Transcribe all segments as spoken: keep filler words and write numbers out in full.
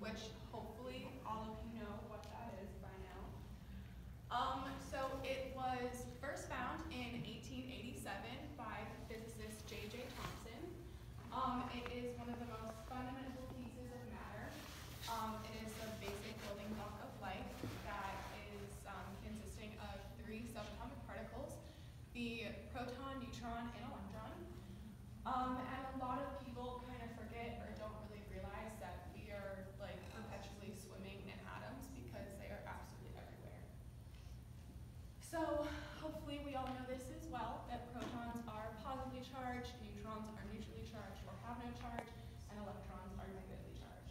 which hopefully all of you know what that is by now. Um, so it was first found in eighteen eighty-seven by the physicist J J Thomson. Um, it is one of the most fundamental pieces of matter. Um, it is the basic building block of life that is um, consisting of three subatomic particles, the proton, neutron, and electron. Um, and a lot of people kind of forget or don't really realize that we are like perpetually swimming in atoms because they are absolutely everywhere. So hopefully we all know this as well, that protons are positively charged, neutrons are neutrally charged or have no charge, and electrons are negatively charged.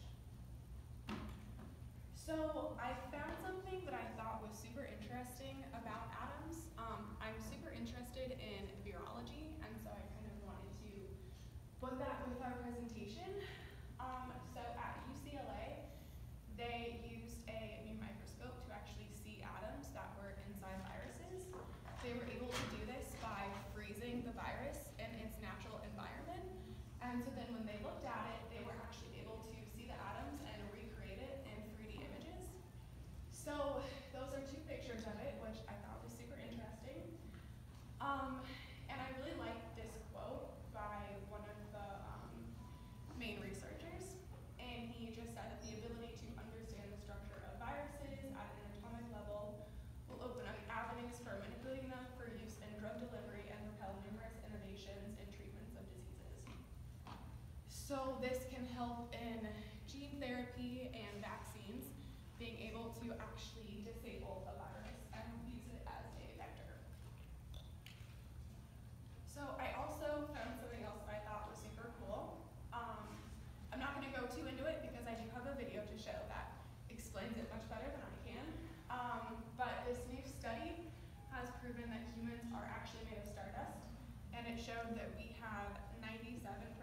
So I found something that I thought was super interesting about atoms. Um, I'm super interested in virology, and so I kind of wanted to put that with our presentation. Um, so at U C L A, they used a new microscope to actually see atoms that were inside viruses. They were able to do this by freezing the virus in its natural environment. And so then when they looked at it, they were actually able to see the atoms and recreate it in three D images. So those are two pictures of it, which I thought was super interesting. Um, and I really like this quote by one of the um, main researchers. And he just said that the ability to understand the structure of viruses at an atomic level will open up avenues for manipulating them for use in drug delivery and propel numerous innovations in treatments of diseases. So this can help in gene therapy and vaccines, being able to actually disable a virus and use it as a vector. So I also found something else that I thought was super cool. Um, I'm not going to go too into it because I do have a video to show that explains it much better than I can. Um, but this new study has proven that humans are actually made of stardust, and it showed that we have ninety-seven